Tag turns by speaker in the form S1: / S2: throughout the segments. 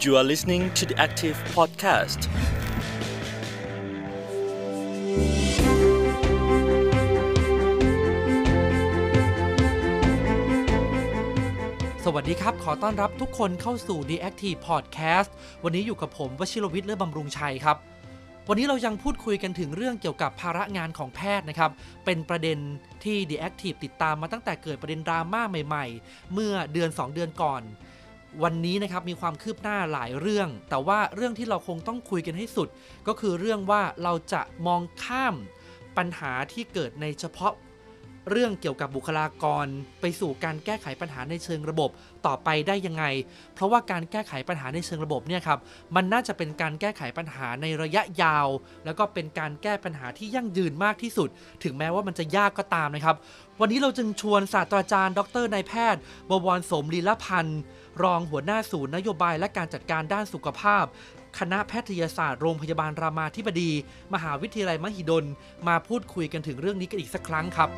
S1: You are listening to the Active Podcast.
S2: สวัสดีครับขอต้อนรับทุกคนเข้าสู่ The Active Podcast วันนี้อยู่กับผมวชิรวิทย์ เลิศบำรุงชัยครับวันนี้เรายังพูดคุยกันถึงเรื่องเกี่ยวกับภาระงานของแพทย์นะครับเป็นประเด็นที่ The Active ติดตามมาตั้งแต่เกิดประเด็นดราม่าใหม่ๆเมื่อเดือน2 เดือนก่อนวันนี้นะครับมีความคืบหน้าหลายเรื่องแต่ว่าเรื่องที่เราคงต้องคุยกันให้สุดก็คือเรื่องว่าเราจะมองข้ามปัญหาที่เกิดในเฉพาะเรื่องเกี่ยวกับบุคลากรไปสู่การแก้ไขปัญหาในเชิงระบบต่อไปได้ยังไงเพราะว่าการแก้ไขปัญหาในเชิงระบบเนี่ยครับมันน่าจะเป็นการแก้ไขปัญหาในระยะยาวแล้วก็เป็นการแก้ปัญหาที่ยั่งยืนมากที่สุดถึงแม้ว่ามันจะยากก็ตามนะครับวันนี้เราจึงชวนศาสตราจารย์ดร.นายแพทย์บวรสมลีลพันธ์รองหัวหน้าศูนย์นโยบายและการจัดการด้านสุขภาพคณะแพทยศาสตร์โรงพยาบาลรามาธิบดีมหาวิทยาลัยมหิดลมาพูดคุยกันถึงเรื่องนี้กันอีกสักครั้งครับ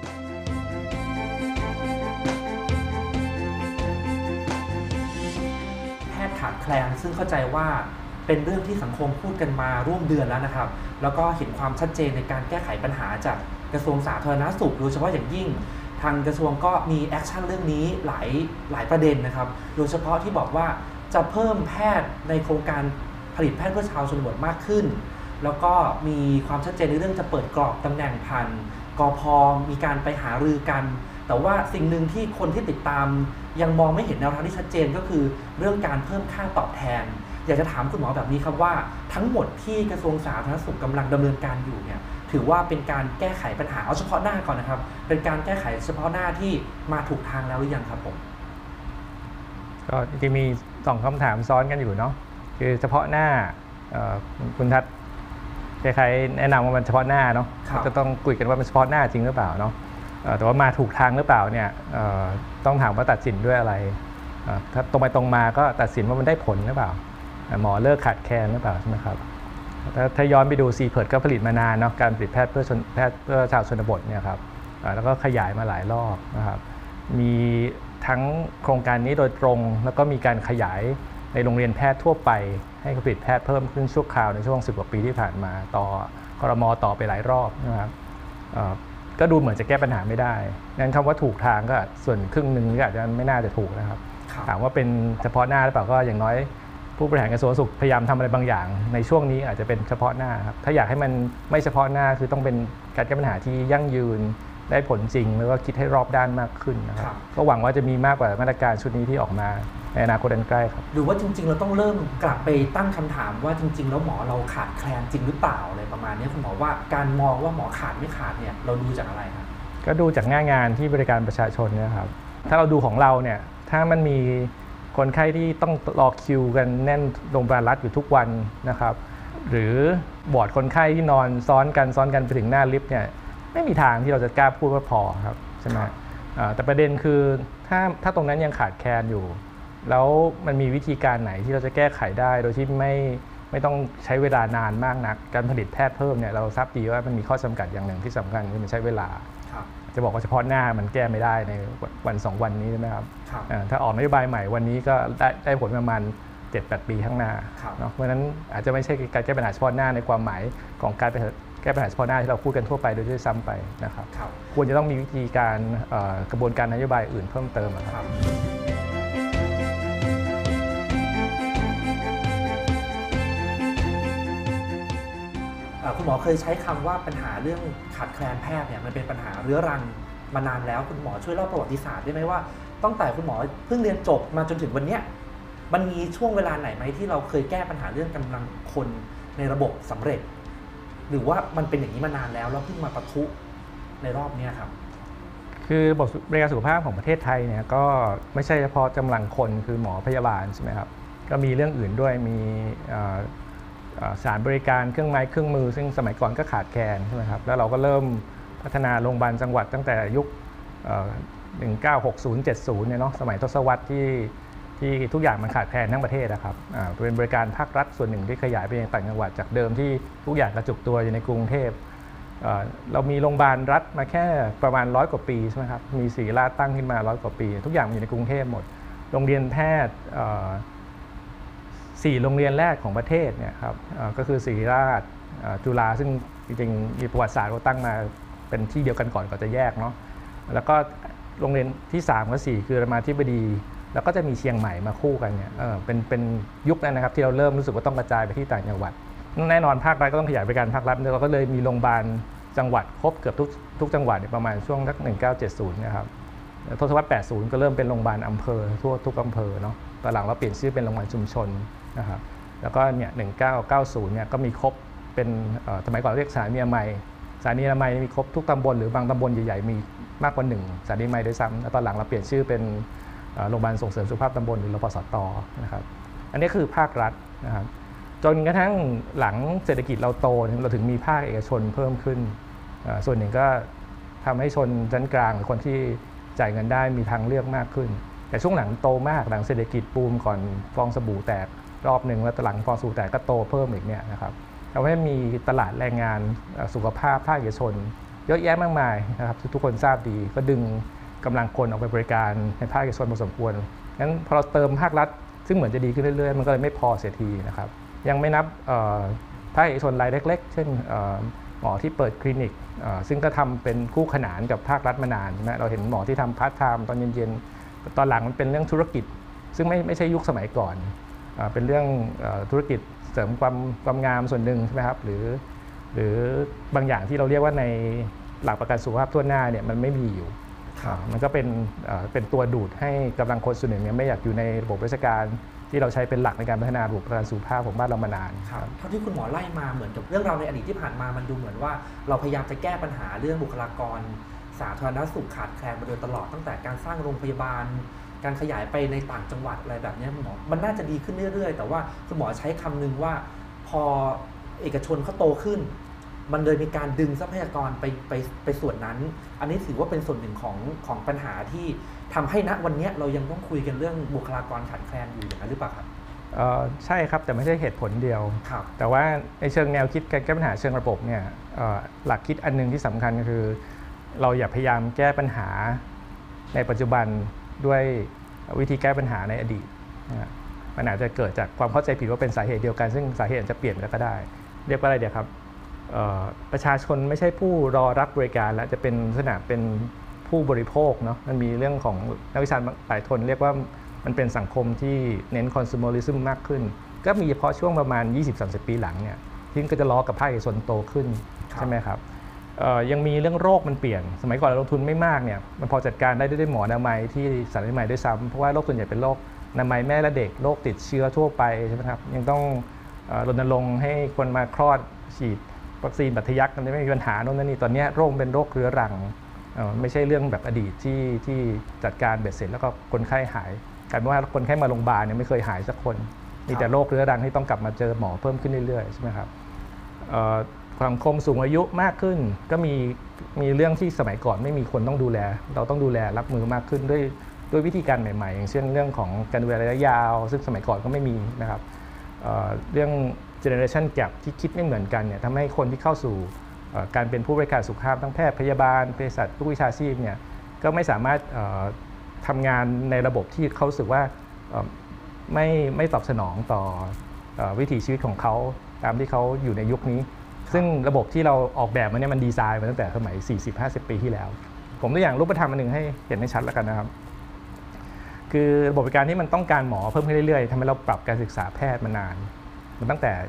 S2: แพทย์ขาดแคลนซึ่งเข้าใจว่าเป็นเรื่องที่สังคมพูดกันมาร่วมเดือนแล้วนะครับแล้วก็เห็นความชัดเจนในการแก้ไขปัญหาจากกระทรวงสาธารณสุขโดยเฉพาะอย่างยิ่งทางกระทรวงก็มีแอคชั่นเรื่องนี้หลายประเด็นนะครับโดยเฉพาะที่บอกว่าจะเพิ่มแพทย์ในโครงการผลิตแพทย์เพื่อชาวชนบทมากขึ้นแล้วก็มีความชัดเจนในเรื่องจะเปิดกรอบตำแหน่งผ่านกพ.มีการไปหารือกันแต่ว่าสิ่งหนึ่งที่คนที่ติดตามยังมองไม่เห็นแนวทางที่ชัดเจนก็คือเรื่องการเพิ่มค่าตอบแทนอยากจะถามคุณหมอแบบนี้ครับว่าทั้งหมดที่กระทรวงสาธารณสุขกำลังดำเนินการอยู่เนี่ยถือว่าเป็นการแก้ไขปัญหาเอาเฉพาะหน้าก่อนนะครับเป็นการแก้ไขเฉพาะหน้าที่มาถูกทางแล้วหรือยังครับผม
S3: ก็จริงๆมี2คำถามซ้อนกันอยู่เนาะคือเฉพาะหน้าคุณทัศน์คล้ายๆแนะนำว่ามันเฉพาะหน้าเนาะจะต้องคุยกันว่ามันเฉพาะหน้าจริงหรือเปล่าเนาะแต่ว่ามาถูกทางหรือเปล่าเนี่ยต้องถามว่าตัดสินด้วยอะไรถ้าตรงไปตรงมาก็ตัดสินว่ามันได้ผลหรือเปล่าหมอเลิกขาดแคลนหรือเปล่าใช่ไหมครับถ้าย้อนไปดูซีเพิร์ดก็ผลิตมานานเนาะการผลิตแพทย์เพื่อชาวชนบทเนี่ยครับแล้วก็ขยายมาหลายรอบนะครับมีทั้งโครงการนี้โดยตรงแล้วก็มีการขยายในโรงเรียนแพทย์ทั่วไปให้ผลิตแพทย์เพิ่มขึ้นชั่วคราวในช่วง10 กว่าปีที่ผ่านมาต่อครม.ต่อไปหลายรอบนะครับก็ดูเหมือนจะแก้ปัญหาไม่ได้งั้นคำว่าถูกทางก็ส่วนครึ่งหนึ่งก็อาจจะไม่น่าจะถูกนะครับถามว่าเป็นเฉพาะหน้าหรือเปล่าก็อย่างน้อยผู้บริหารกระทรวงสาธารณสุขพยายามทำอะไรบางอย่างในช่วงนี้อาจจะเป็นเฉพาะหน้าครับถ้าอยากให้มันไม่เฉพาะหน้าคือต้องเป็นการแก้ปัญหาที่ยั่งยืนได้ผลจริงแล้วก็คิดให้รอบด้านมากขึ้นนะครับก็หวังว่าจะมีมากกว่ามาตรการชุดนี้ที่ออกมาในอนาคตอันใกล้ครับ
S2: หรือว่าจริงๆเราต้องเริ่มกลับไปตั้งคำถามว่าจริงๆแล้วหมอเราขาดแคลนจริงหรือเปล่าอะไรประมาณนี้คุณหมอว่าการมองว่าหมอขาดไม่ขาดเนี่ยเราดูจากอะไรครับ
S3: ก็ดูจากหน้างานที่บริการประชาชนนะครับถ้าเราดูของเราเนี่ยถ้ามันมีคนไข้ที่ต้องรอคิวกันแน่นโรงพยาบาลรัฐอยู่ทุกวันนะครับหรือบอร์ดคนไข้ที่นอนซ้อนกันไปถึงหน้าลิฟต์เนี่ยไม่มีทางที่เราจะกล้าพูดว่าพอครับใช่ไหมแต่ประเด็นคือถ้าตรงนั้นยังขาดแคลนอยู่แล้วมันมีวิธีการไหนที่เราจะแก้ไขได้โดยที่ไม่ต้องใช้เวลานานมากนักการผลิตแพทย์เพิ่มเนี่ยเราทราบดีว่ามันมีข้อจำกัดอย่างหนึ่งที่สำคัญคือมันใช้เวลาจะบอกว่าเฉพาะหน้ามันแก้ไม่ได้ในวัน2 วันนี้ใช่ไหมครับถ้าออกนโยบายใหม่วันนี้ก็ได้ผลประมาณ 7-8 ปีข้างหน้าเพราะฉะนั้นอาจจะไม่ใช่การแก้ปัญหาเฉพาะหน้าในความหมายของการแก้ปัญหาเฉพาะหน้าที่เราพูดกันทั่วไปโดยที่ซ้ำไปนะครับควรจะต้องมีวิธีการกระบวนการนโยบายอื่นเพิ่มเติมครับ
S2: คุณหมอเคยใช้คำว่าปัญหาเรื่องขาดแคลนแพทย์เนี่ยมันเป็นปัญหาเรื้อรังมานานแล้วคุณหมอช่วยเล่าประวัติศาสตร์ได้ไหมว่าตั้งแต่คุณหมอเพิ่งเรียนจบมาจนถึงวันนี้มันมีช่วงเวลาไหนไหมที่เราเคยแก้ปัญหาเรื่องกำลังคนในระบบสำเร็จหรือว่ามันเป็นอย่างนี้มานานแล้วเพิ่งมาปะทุในรอบนี้ครับ
S3: คือบริการสุขภาพของประเทศไทยเนี่ยก็ไม่ใช่เฉพาะกำลังคนคือหมอพยาบาลใช่ไหมครับก็มีเรื่องอื่นด้วยมีสถานบริการเครื่องไม้เครื่องมือซึ่งสมัยก่อนก็ขาดแคลนใช่ไหมครับแล้วเราก็เริ่มพัฒนาโรงพยาบาลจังหวัดตั้งแต่ยุค1960-70เนี่ยเนาะสมัยทศวรรษที่ทุกอย่างมันขาดแคลนทั้งประเทศนะครับเป็นบริการภาครัฐส่วนหนึ่งที่ขยายไปยังต่างจังหวัดจากเดิมที่ทุกอย่างกระจุกตัวอยู่ในกรุงเทพเรามีโรงพยาบาลรัฐมาแค่ประมาณ100 กว่าปีใช่ไหมครับมีศรีราชตั้งขึ้นมา100 กว่าปีทุกอย่างอยู่ในกรุงเทพหมดโรงเรียนแพทย์ 4โรงเรียนแรกของประเทศเนี่ยครับก็คือศิริราชจุฬาซึ่งจริงๆมีประวัติศาสตร์เขาตั้งมาเป็นที่เดียวกันก่อนจะแยกเนาะแล้วก็โรงเรียนที่3กับ4คือรามาธิบดีแล้วก็จะมีเชียงใหม่มาคู่กันเนี่ยเป็นยุคนั้นนะครับที่เราเริ่มรู้สึกว่าต้องกระจายไปที่ต่างจังหวัดแน่นอนภาครัฐก็ต้องขยายบริการภาครัฐเราก็เลยมีโรงพยาบาลจังหวัดครบเกือบทุกจังหวัดประมาณช่วง1970นะครับทศวรรษ80ก็เริ่มเป็นโรงพยาบาลอำเภอทั่วทุกอำเภอเนาะตอนหลังเราเปลี่ยนชื่อเป็นโรงพยาบาลชุมชนนะครับแล้วก็เนี่ย1990เนี่ยก็มีครบเป็นสมัยก่อนเรียกสถานีอนามัยสถานีอนามัยมีครบทุกตำบลหรือบางตำบลใหญ่ๆมีมากกว่า1สถานีอนามัยด้วยซ้ำแล้วตอนหลังเราเปลี่ยนชื่อเป็นโรงพยาบาลส่งเสริมสุขภาพตำบลหรือรพสตนะครับอันนี้คือภาครัฐนะครับจนกระทั่งหลังเศรษฐกิจเราโตเราถึงมีภาคเอกชนเพิ่มขึ้นส่วนหนึ่งก็ทำให้ชนชั้นกลางหรือคนที่จ่ายเงินได้มีทางเลือกมากขึ้นแต่ช่วงหลังโตมากหลังเศรษฐกิจบูมก่อนฟองสบู่แตกรอบหนึ่งแล้วหลังฟองสบู่แตกก็โตเพิ่มอีกเนี่ยนะครับทำให้มีตลาดแรงงานสุขภาพภาคเอกชนเยอะแยะมากมายนะครับทุกคนทราบดีก็ดึงกำลังคนออกไปบริการในภาคเอกชนพอสมควรงั้นพอเราเติมภาครัฐซึ่งเหมือนจะดีขึ้นเรื่อยๆมันก็เลยไม่พอเสียทีนะครับยังไม่นับภาคเอกชนรายเล็กๆเช่นหมอที่เปิดคลินิกซึ่งก็ทำเป็นคู่ขนานกับภาครัฐมานานนะเราเห็นหมอที่ทำพาร์ทไทม์ตอนเย็นๆตอนหลังมันเป็นเรื่องธุรกิจซึ่งไม่ใช่ยุคสมัยก่อนเป็นเรื่องธุรกิจเสริมความงามส่วนหนึ่งใช่ไหมครับหรือบางอย่างที่เราเรียกว่าในหลักประกันสุขภาพทั่วหน้าเนี่ยมันไม่มีอยู่มันก็เป็นตัวดูดให้กำลังคนส่วนหนึ่งเนี่ยไม่อยากอยู่ในระบบราชการที่เราใช้เป็นหลักในการพัฒนาระบบประกันสุขภาพของบ้านเรามานาน
S2: ครับเท่าที่คุณหมอไล่มาเหมือนกับเรื่องราวในอดีตที่ผ่านมามันดูเหมือนว่าเราพยายามจะแก้ปัญหาเรื่องบุคลากรสาธารณสุขขาดแคลนมาโดยตลอดตั้งแต่การสร้างโรงพยาบาลการขยายไปในต่างจังหวัดอะไรแบบนี้คุณหมอมันน่าจะดีขึ้นเรื่อยๆแต่ว่าคุณหมอใช้คำนึงว่าพอเอกชนเขาโตขึ้นมันเลยมีการดึงทรัพยากรไปส่วนนั้นอันนี้ถือว่าเป็นส่วนหนึ่งของปัญหาที่ทำให้ณวันนี้เรายังต้องคุยกันเรื่องบุคลากรขาดแคลนอยู่อย่างนั้นหรือเปล่าครับ
S3: ใช่ครับแต่ไม่ใช่เหตุผลเดียวแต่ว่าในเชิงแนวคิดการแก้ปัญหาเชิงระบบเนี่ยหลักคิดอันนึงที่สำคัญก็คือเราอย่าพยายามแก้ปัญหาในปัจจุบันด้วยวิธีแก้ปัญหาในอดีตมันอาจจะเกิดจากความเข้าใจผิดว่าเป็นสาเหตุเดียวกันซึ่งสาเหตุจะเปลี่ยนแล้วก็ได้เรียกว่าอะไรเดี๋ยวครับประชาชนไม่ใช่ผู้รอรับบริการแล้วจะเป็นลักษณะเป็นผู้บริโภคเนาะมันมีเรื่องของนักวิชาการหลายคนเรียกว่ามันเป็นสังคมที่เน้น consumerism มากขึ้นก็มีเฉพาะช่วงประมาณ 20-30 ปีหลังเนี่ยที่ก็จะล้อกับภาคเอกชนโตขึ้นใช่ไหมครับยังมีเรื่องโรคมันเปลี่ยนสมัยก่อนเราลงทุนไม่มากเนี่ยมันพอจัดการได้ด้วยหมออนามัยที่สถานอนามัยด้วยซ้ำเพราะว่าโรคส่วนใหญ่เป็นโรคอนามัยแม่และเด็กโรคติดเชื้อทั่วไปใช่ไหมครับยังต้องรณรงค์ให้คนมาคลอดฉีดวัคซีนบัตรทะยักมันไม่มีปัญหาโน่นนี่ตอนนี้โรคเป็นโรคเรื้อรังไม่ใช่เรื่องแบบอดีตที่จัดการเบ็ดเสร็จแล้วก็คนไข้หายกลายเป็นว่าคนไข้มาโรงพยาบาลเนี่ยไม่เคยหายสักคนมีแต่โรคเรื้อรังที่ต้องกลับมาเจอหมอเพิ่มขึ้นเรื่อยๆใช่ไหมครับสังคมสูงอายุมากขึ้นก็มีเรื่องที่สมัยก่อนไม่มีคนต้องดูแลเราต้องดูแลรับมือมากขึ้นด้วยวิธีการใหม่ๆอย่างเช่นเรื่องของการดูแลระยะยาวซึ่งสมัยก่อนก็ไม่มีนะครับเรื่อง generation gap ที่คิดไม่เหมือนกันเนี่ยทำให้คนที่เข้าสู่การเป็นผู้บริการสุขภาพทั้งแพทย์พยาบาลเภสัชทุกวิชาชีพเนี่ยก็ไม่สามารถทำงานในระบบที่เขารู้สึกว่าไม่ตอบสนองต่อวิถีชีวิตของเขาตามที่เขาอยู่ในยุคนี้ซึ่งระบบที่เราออกแบบมาเนี่ยมันดีไซน์มาตั้งแต่สมัย 40-50 ปีที่แล้วผมตัวอย่างรูปธรรมอันหนึ่งให้เห็นให้ชัดแล้วกันนะครับคือระบบบริการที่มันต้องการหมอเพิ่มขึ้นเรื่อยๆทำให้เราปรับการศึกษาแพทย์มานานมันตั้งแต่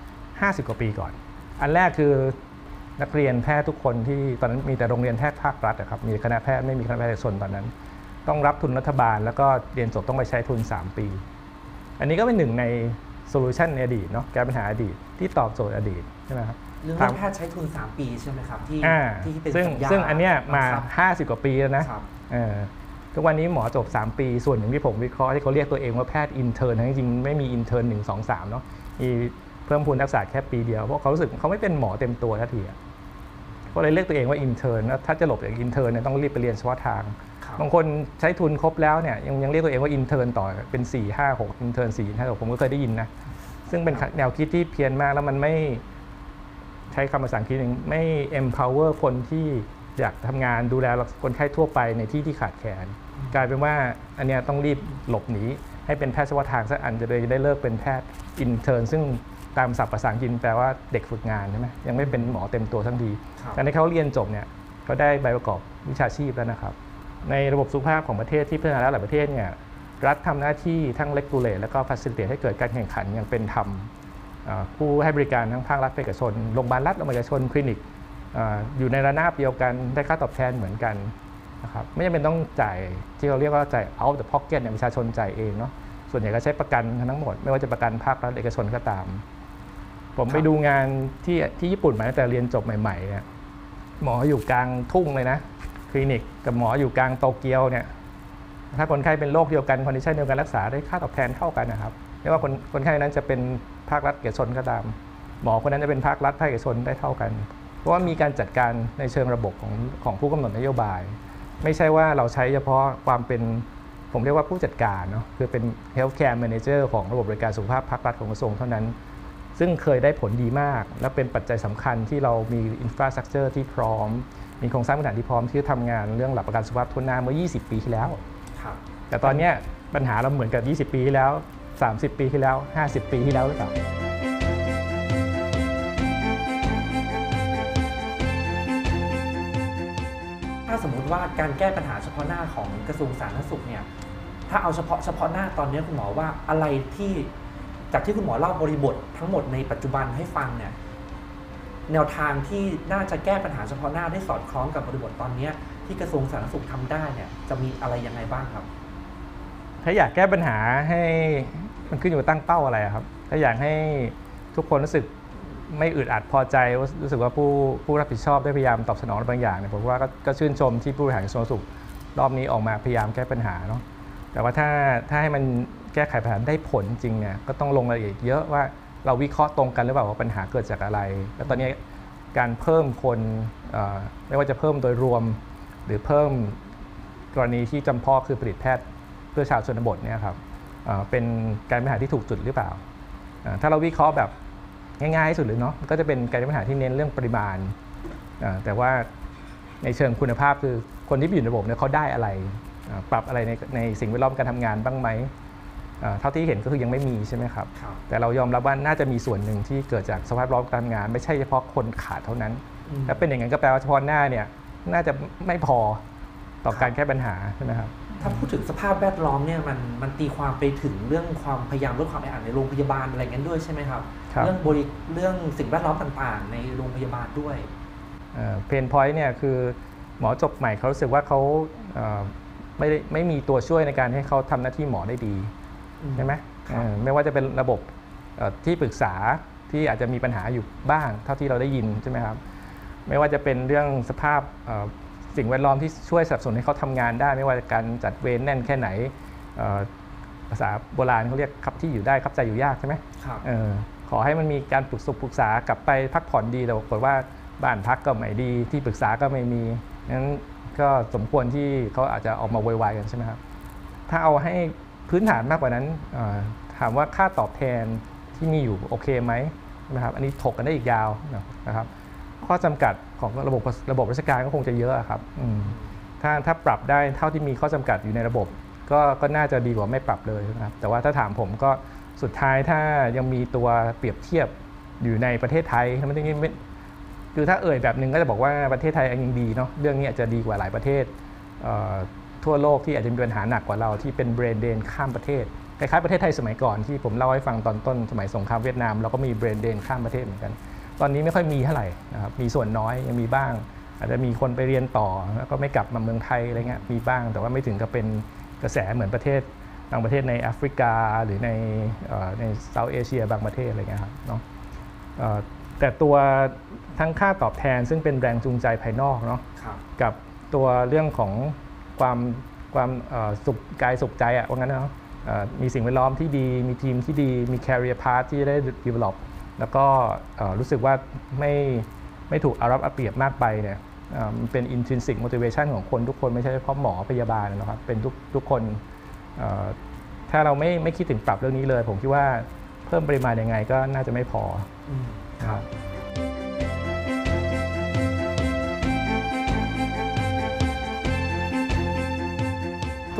S3: 50 กว่าปีก่อนอันแรกคือนักเรียนแพทย์ทุกคนที่ตอนนั้นมีแต่โรงเรียนแพทย์ภาครัฐนะครับมีคณะแพทย์ไม่มีคณะแพทย์เอกชนตอนนั้นต้องรับทุนรัฐบาลแล้วก็เรียนจบต้องไปใช้ทุน3 ปีอันนี้ก็เป็นหนึ่งในโซลูชันในอดีตเนาะแก้ปัญหาอดีตที่ตอบโจทย์อดีตใช่ไหมครับ
S2: เรื่องแพทย์ใช้ทุน3 ปีใช่ไหมครับที่เป็นสัญญา
S3: ซึ่งอันเนี้ยมา50 กว่าปีแล้วนะทุกวันนี้หมอจบ3 ปีส่วนหนึ่งที่ผมวิเคราะห์ที่เขาเรียกตัวเองว่าแพทย์อินเทอร์นจริงๆไม่มีอินเทอร์น1 2 3เนาะมีเพิ่มพูนทักษะแค่ปีเดียวเพราะเขารู้สึกเขาไม่เป็นหมอเต็มตัวทันทีก็เลยเรียกตัวเองว่าอินเทอร์นถ้าจะหลบจากอินเทอร์นเนี่ยต้องรีบไปเรียนเฉพาะทางบางคนใช้ทุนครบแล้วเนี่ยยังเรียกตัวเองว่าอินเทอร์นต่อเป็น4 5 6อินเทอร์น4 5 6ผมก็เคยได้ยินนะซึ่งเป็นแนวคิดที่เพี้ยนมากแล้วมันไม่ใช้คำภาษาอังกฤษนึงไม่ empower คนที่อยากทำงานดูแลคนไข้ทั่วไปในที่ขาดแคลนกลายเป็นว่าอันนี้ต้องรีบหลบหนีให้เป็นแพทย์เฉพาะทางสักอันจะได้เลิกเป็นแพทย์อินเทอร์นซึ่งตามศัพท์ภาษาอังกฤษแปลว่าเด็กฝึกงานใช่ไหมยังไม่เป็นหมอเต็มตัวทั้งทีการที่เขาเรียนจบเนี่ยเขาได้ใบประกอบวิชาชีพแล้วนะครับในระบบสุขภาพของประเทศที่พัฒนาแล้วหลายประเทศเนี่ยรัฐทำหน้าที่ทั้ง regulate แล้วก็ facilitate ให้เกิดการแข่งขันอย่างเป็นธรรมผู้ให้บริการทั้งภาครัฐเอกชนโรงพยาบาลรัฐโรงพยาบาลเอกชนคลินิกอยู่ในระนาบเดียวกันได้ค่าตอบแทนเหมือนกันนะครับไม่จำเป็นต้องจ่ายที่เราเรียกว่าจ่าย out of the pocket เนี่ยประชาชนจ่ายเองเนาะส่วนใหญ่ก็ใช้ประกันทั้งหมดไม่ว่าจะประกันภาครัฐเอกชนก็ตามผมไปดูงานที่ญี่ปุ่นมาตั้งแต่เรียนจบใหม่ๆเนี่ยหมออยู่กลางทุ่งเลยนะคลินิกกับหมออยู่กลางโตเกียวเนี่ยถ้าคนไข้เป็นโรคเดียวกันคอนดิชันเดียวกันรักษาได้ค่าตอบแทนเท่ากันนะครับไม่ว่าคนไข้นั้นจะเป็นภาครัฐเอกชนก็ตามหมอคนนั้นจะเป็นภาครัฐภาคเอกชนได้เท่ากันเพราะว่ามีการจัดการในเชิงระบบของผู้กำหนดนโยบายไม่ใช่ว่าเราใช้เฉพาะความเป็นผมเรียกว่าผู้จัดการเนาะคือเป็น healthcare manager ของระบบบริการสุขภาพภาครัฐของกระทรวงเท่านั้นซึ่งเคยได้ผลดีมากและเป็นปัจจัยสำคัญที่เรามี infrastructure ที่พร้อมมีโครงสร้างพื้นฐานที่พร้อมที่จะทำงานเรื่องหลักประกันสุขภาพทั่วหน้าเมื่อ20 ปีที่แล้วแต่ตอนนี้ปัญหาเราเหมือนกับ20 ปีที่แล้ว30 ปีที่แล้ว50 ปีที่แล้วหรือเปล่า
S2: ถ้าสมมุติว่าการแก้ปัญหาเฉพาะหน้าของกระทรวงสาธารณสุขเนี่ยถ้าเอาเฉพาะหน้าตอนนี้คุณหมอว่าอะไรที่จากที่คุณหมอเล่าบริบททั้งหมดในปัจจุบันให้ฟังเนี่ยแนวทางที่น่าจะแก้ปัญหาเฉพาะหน้าได้สอดคล้องกับบริบทตอนนี้ที่กระทรวงสาธารณสุขทำได้เนี่ยจะมีอะไรยังไงบ้างครับ
S3: ถ้าอยากแก้ปัญหาให้มันขึ้นอยู่กับตั้งเป้าอะไรครับถ้าอยากให้ทุกคนรู้สึกไม่อึดอัดพอใจรู้สึกว่าผู้รับผิดชอบได้พยายามตอบสนองบางอย่างเนี่ยผมว่าก็ชื่นชมที่ผู้บริหารกระทรวงสุขรอบนี้ออกมาพยายามแก้ปัญหาเนาะแต่ว่าถ้าให้มันแก้ไขปัญหาได้ผลจริงเนี่ยก็ต้องลงรายละเอียดเยอะว่าเราวิเคราะห์ตรงกันหรือเปล่าว่าปัญหาเกิดจากอะไรแล้วตอนนี้การเพิ่มคนไม่ว่าจะเพิ่มโดยรวมหรือเพิ่มกรณีที่จำเพาะคือผลิตแพทย์เพื่อชาวชนบทเนี่ยครับเป็นการแก้ปัญหาที่ถูกจุดหรือเปล่าถ้าเราวิเคราะห์แบบง่ายๆที่สุดเลยเนาะก็จะเป็นการแก้ปัญหาที่เน้นเรื่องปริมาณแต่ว่าในเชิงคุณภาพคือคนที่อยู่ในระบบเนี่ยเขาได้อะไรปรับอะไรในสิ่งแวดล้อมการทำงานบ้างไหมเท่าที่เห็นก็คือยังไม่มีใช่ไหมครับแต่เรายอมรับว่าน่าจะมีส่วนหนึ่งที่เกิดจากสภาพแวดล้อมการทำงานไม่ใช่เฉพาะคนขาดเท่านั้นถ้าเป็นอย่างนั้นก็แปลว่าเฉพาะหน้าเนี่ยน่าจะไม่พอต่อการแก้ปัญหาใช่ไหมครับ
S2: ถ้าพูดถึงสภาพแวดล้อมเนี่ยมันตีความไปถึงเรื่องความพยายามลดความแออัดในโรงพยาบาลอะไรงั้นด้วยใช่ไหมครับเรื่องสิ่งแวดล้อมต่างๆในโรงพยาบาลด้วย
S3: เพนพอยต์เนี่ยคือหมอจบใหม่เขารู้สึกว่าเขาไม่มีตัวช่วยในการให้เขาทำหน้าที่หมอได้ดีใช่ไหมไม่ว่าจะเป็นระบบที่ปรึกษาที่อาจจะมีปัญหาอยู่บ้างเท่าที่เราได้ยินใช่ไหมครับไม่ว่าจะเป็นเรื่องสภาพสิ่งแวดล้อมที่ช่วยสนับสนุนให้เขาทำงานได้ไม่ว่าการจัดเวรแน่นแค่ไหนภาษาโบราณเขาเรียกครับที่อยู่ได้ครับใจอยู่ยากใช่ไหมขอให้มันมีการปรึกษากลับไปพักผ่อนดีแต่ปรากฏว่าบ้านพักก็ไม่ดีที่ปรึกษาก็ไม่มีงั้นก็สมควรที่เขาอาจจะออกมาโวยวายกันใช่ไหมครับถ้าเอาให้พื้นฐานมากกว่านั้นถามว่าค่าตอบแทนที่มีอยู่โอเคไหมนะครับอันนี้ถกกันได้อีกยาวนะครับข้อจำกัดของระบบราชการก็คงจะเยอะครับถ้าปรับได้เท่าที่มีข้อจำกัดอยู่ในระบบก็น่าจะดีกว่าไม่ปรับเลยนะครับแต่ว่าถ้าถามผมก็สุดท้ายถ้ายังมีตัวเปรียบเทียบอยู่ในประเทศไทยมันไม่คือถ้าแบบนึงก็จะบอกว่าประเทศไทยยังดีเนาะเรื่องนี้อาจจะดีกว่าหลายประเทศทั่วโลกที่อาจจะมีปัญหาหนักกว่าเราที่เป็นเบรนเดรนข้ามประเทศคล้ายๆประเทศไทยสมัยก่อนที่ผมเล่าให้ฟังตอนต้นสมัยสงครามเวียดนามเราก็มีเบรนเดรนข้ามประเทศเหมือนกันตอนนี้ไม่ค่อยมีเท่าไหร่นะครับมีส่วนน้อยยังมีบ้างอาจจะมีคนไปเรียนต่อแล้วก็ไม่กลับมาเมืองไทยอะไรเงี้ยมีบ้างแต่ว่าไม่ถึงกับเป็นกระแสเหมือนประเทศบางประเทศในแอฟริกาหรือในเซาท์เอเชียบางประเทศอะไรเงี้ยครับเนาะแต่ตัวทั้งค่าตอบแทนซึ่งเป็นแรงจูงใจภายนอกเนาะกับตัวเรื่องของความสุขกายสุขใจว่างั้นเนาะมีสิ่งแวดล้อมที่ดีมีทีมที่ดีมี career path ที่ได้ develop แล้วก็รู้สึกว่าไม่ถูกอารัปเอาเปรียบมากไปเนี่ยมันเป็น intrinsic motivation ของคนทุกคนไม่ใช่เฉพาะหมอพยาบาลนะครับเป็นทุกคนถ้าเราไม่คิดถึงปรับเรื่องนี้เลยผมคิดว่าเพิ่มปริมาณยังไงก็น่าจะไม่พอครับ
S2: ท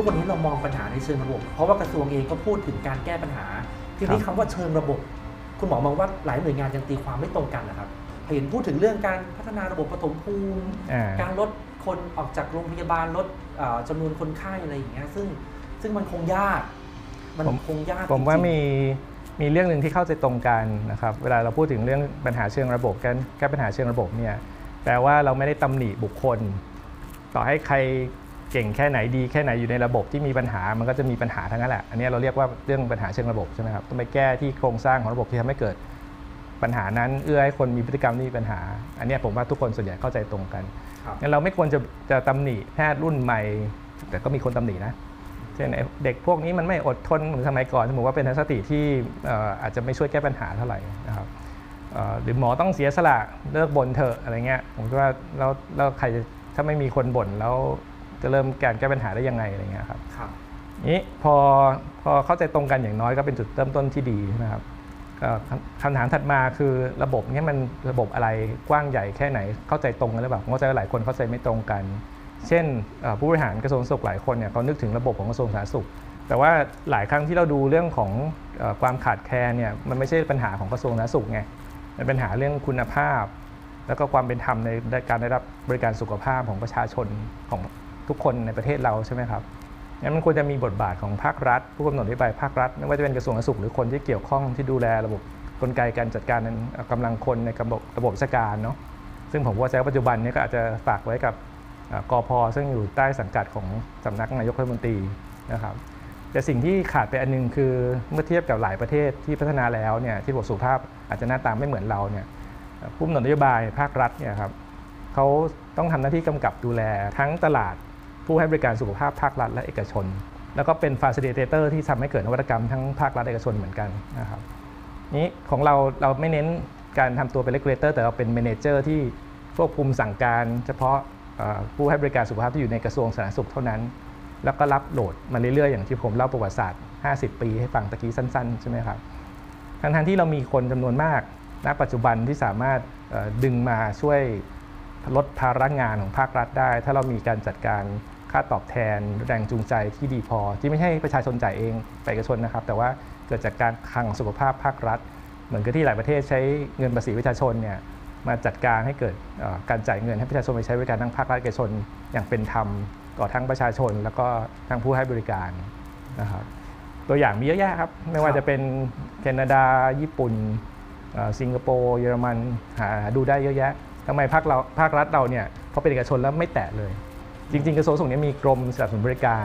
S2: กวันนี้เรามองปัญหาในเชิงระบบเพราะว่ากระทรวงเองก็พูดถึงการแก้ปัญหาทีนี้คำว่าเชิงระบบคุณหมอมองว่าหลายหน่วยงานยังตีความไม่ตรงกันนะครับเห็นพูดถึงเรื่องการพัฒนาระบบปฐมภูมิการลดคนออกจากโรงพยาบาลลดจำนวนคนไข้อะไรอย่างเงี้ยซึ่งมันคงยากผม
S3: ว่ามีเรื่องหนึ่งที่เข้าใจตรงกันนะครับเวลาเราพูดถึงเรื่องปัญหาเชิงระบบการแก้ปัญหาเชิงระบบเนี่ยแปลว่าเราไม่ได้ตำหนิบุคคลต่อให้ใครเก่งแค่ไหนดีแค่ไหนอยู่ในระบบที่มีปัญหามันก็จะมีปัญหาทั้งนั้นแหละอันนี้เราเรียกว่าเรื่องปัญหาเชิงระบบใช่ไหมครับต้องไปแก้ที่โครงสร้างของระบบที่ทำให้เกิดปัญหานั้นเอื้อให้คนมีพฤติกรรมที่มีปัญหาอันนี้ผมว่าทุกคนส่วนใหญ่เข้าใจตรงกันงั้นเราไม่ควรจะตำหนิแพทย์รุ่นใหม่แต่ก็มีคนตำหนินะเช่นเด็กพวกนี้มันไม่อดทนเหมือนสมัยก่อนผมว่าเป็นทัศนคติที่อาจจะไม่ช่วยแก้ปัญหาเท่าไหร่นะครับหรือหมอต้องเสียสละเลิกบ่นเถอะอะไรเงี้ยผมคิดว่าแล้วใครถ้าไม่มีคนบ่นแล้วจะเริ่มการแก้ปัญหาได้ยังไงอะไรเงี้ยครับนี้พอเข้าใจตรงกันอย่างน้อยก็เป็นจุดเริ่มต้นที่ดีนะครับคำถามถัดมาคือระบบนี้มันระบบอะไรกว้างใหญ่แค่ไหนเข้าใจตรงกันหรือเปล่าผมเข้าใจว่าหลายคนเข้าใจไม่ตรงกันเช่นผู้บริหารกระทรวงสาธารณสุขหลายคนเนี่ยเขานึกถึงระบบของกระทรวงสาธารณสุขแต่ว่าหลายครั้งที่เราดูเรื่องของความขาดแคลนเนี่ยมันไม่ใช่ปัญหาของกระทรวงสาธารณสุขไงมันเป็นปัญหาเรื่องคุณภาพแล้วก็ความเป็นธรรมในการได้รับบริการสุขภาพของประชาชนของทุกคนในประเทศเราใช่ไหมครับงั้นมันควรจะมีบทบาทของภาครัฐผู้กำหนดนโยบายภาครัฐไม่ว่าจะเป็นกระทรวงสาธารณสุขหรือคนที่เกี่ยวข้องที่ดูแลระบบกลไกการจัดการกำลังคนในระบบราชการเนาะซึ่งผมว่าในปัจจุบันนี้ก็อาจจะฝากไว้กับกพ.ซึ่งอยู่ใต้สังกัดของสำนักนายกรัฐมนตรีนะครับแต่สิ่งที่ขาดไปอันนึงคือเมื่อเทียบกับหลายประเทศที่พัฒนาแล้วเนี่ยที่ระบบสุขภาพอาจจะหน้าตาไม่เหมือนเราเนี่ยผู้กำหนดนโยบายภาครัฐเนี่ยครับเขาต้องทำหน้าที่กำกับดูแลทั้งตลาดผู้ให้บริการสุขภาพภาครัฐและเอกชนแล้วก็เป็น facilitator ที่ทำให้เกิดนวัตกรรมทั้งภาครัฐและเอกชนเหมือนกันนะครับนี้ของเราไม่เน้นการทำตัวเป็น regulator แต่เราเป็น manager ที่ควบคุมสั่งการเฉพาะผู้ให้บริการสุขภาพที่อยู่ในกระทรวงสาธารณสุขเท่านั้นแล้วก็รับโหลดมาเรื่อยๆอย่างที่ผมเล่าประวัติศาสตร์50 ปีให้ฟังตะกี้สั้นๆใช่ไหมครับทั้งที่เรามีคนจำนวนมากณปัจจุบันที่สามารถดึงมาช่วยลดภาระงานของภาครัฐได้ถ้าเรามีการจัดการค่าตอบแทนแรงจูงใจที่ดีพอที่ไม่ใช่ประชาชนจ่ายเองไปเอกชนนะครับแต่ว่าเกิดจากการคลังสุขภาพภาครัฐเหมือนกับที่หลายประเทศใช้เงินภาษีประชาชนเนี่ยมาจัดการให้เกิดการจ่ายเงินให้ประชาชนไปใช้บริการทั้งภาครัฐเอกชนอย่างเป็นธรรมต่อทั้งประชาชนแล้วก็ทั้งผู้ให้บริการนะครับตัวอย่างมีเยอะแยะครับไม่ว่าจะเป็นแคนาดาญี่ปุ่นสิงคโปร์เยอรมันหาดูได้เยอะแยะทำไมภาครัฐเราเนี่ยพอเป็นเอกชนแล้วไม่แตะเลยจริงๆกระทรวงสาธารณสุขนี้มีกรมสนับสนุนบริการ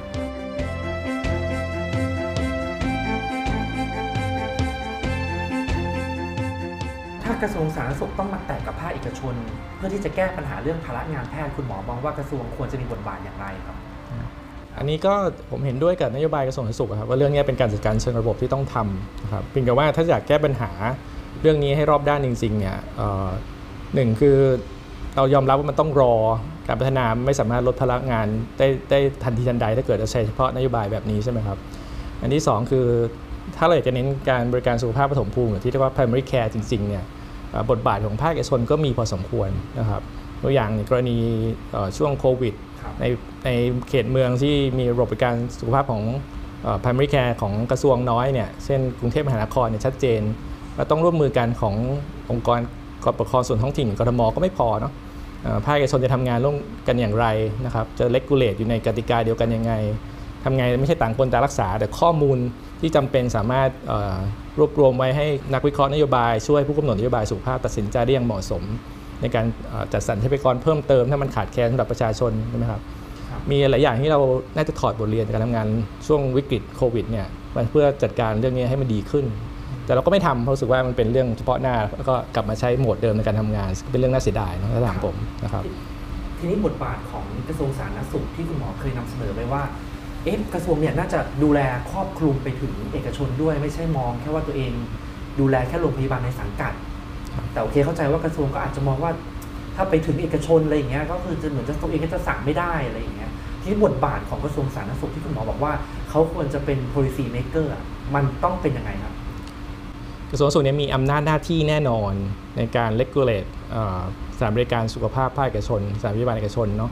S2: ถ้ากระทรวงสาธารณสุขต้องมาแตะกับภาคเอกชนเพื่อที่จะแก้ปัญหาเรื่องภาระงานแพทย์คุณหมอมองว่ากระทรวงควรจะมีบทบาทอย่างไรครับ
S3: อันนี้ก็ผมเห็นด้วยกับนโยบายกระทรวงสาธารณสุขครับว่าเรื่องนี้เป็นการจัดการเชิงระบบที่ต้องทำนะครับเพียงแต่ว่าถ้าอยากแก้ปัญหาเรื่องนี้ให้รอบด้านจริงๆเนี่ยหนึ่งคือเรายอมรับว่ามันต้องรอการพัฒนาไม่สามารถลดภาระงานได้ทันทีทันใดถ้าเกิดจะใช้เฉพาะนโยบายแบบนี้ใช่ไหมครับอันที่2คือถ้าเราอยากจะเน้นการบริการสุขภาพปฐมภูมิหรือที่เรียกว่า primary care จริงๆเนี่ยบทบาทของภาคเอกชนก็มีพอสมควรนะครับตัวอย่างในกรณีช่วงโควิดในเขตเมืองที่มีระบบบริการสุขภาพของ primary care ของกระทรวงน้อยเนี่ยเช่นกรุงเทพมหานครเนี่ยชัดเจนว่าต้องร่วมมือกันขององค์กรปกครองส่วนท้องถิ่นกทม.ก็ไม่พอเนาะภาคเอกชนจะทำงานร่วมกันอย่างไรนะครับจะเลกูเลตอยู่ในกติกาเดียวกันยังไงทำไงไม่ใช่ต่างคนต่างรักษาแต่ข้อมูลที่จำเป็นสามารถรวบรวมไว้ให้นักวิเคราะห์นโยบายช่วยผู้กำหนดนโยบายสุขภาพตัดสินใจได้อย่างเหมาะสมในการจัดสรรทรัพยากรเพิ่มเติมถ้ามันขาดแคลนสำหรับประชาชนใช่ไหมครับมีหลายอย่างที่เราน่าจะถอดบทเรียนจากการทำงานช่วงวิกฤตโควิดเนี่ยเพื่อจัดการเรื่องนี้ให้มันดีขึ้นแต่เราก็ไม่ทำเพราะรู้สึกว่ามันเป็นเรื่องเฉพาะหน้าแล้วก็กลับมาใช้โหมดเดิมในการทำงานเป็นเรื่องน่าเสียดายนะถ้าถามผมนะครับ
S2: ทีนี้บทบาทของกระทรวงสาธารณสุขที่คุณหมอเคยนำเสนอไว้ว่ากระทรวงเนี่ยน่าจะดูแลครอบคลุมไปถึงเอกชนด้วยไม่ใช่มองแค่ว่าตัวเองดูแลแค่โรงพยาบาลในสังกัดแต่โอเคเข้าใจว่ากระทรวงก็อาจจะมองว่าถ้าไปถึงเอกชนอะไรอย่างเงี้ยก็คือจะเหมือนจะตัวเองก็จะสั่งไม่ได้อะไรอย่างเงี้ยที่บทบาทของกระทรวงสาธารณสุขที่คุณหมอบอกว่าเขาควรจะเป็น policy maker มันต้องเป็นยังไงครับ
S3: กระทรวงสาธารณสุขนี้มีอำนาจหน้าที่แน่นอนในการ regulate สถานบริการสุขภาพภาคเอกชนสถานพยาบาลเอกชนเนาะ